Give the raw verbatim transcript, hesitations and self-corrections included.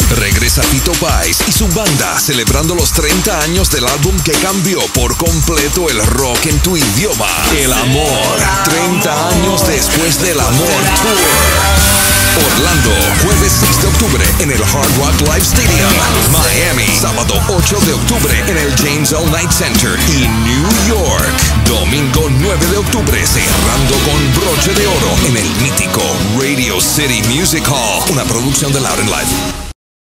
Regresa Fito Páez y su banda celebrando los treinta años del álbum que cambió por completo el rock en tu idioma. El Amor. treinta años después del Amor Tour. Orlando, jueves seis de octubre en el Hard Rock Live Stadium. Miami, sábado ocho de octubre en el James L. Knight Center. Y New York, domingo nueve de octubre cerrando con broche de oro en el mítico Radio City Music Hall. Una producción de Loud and Live.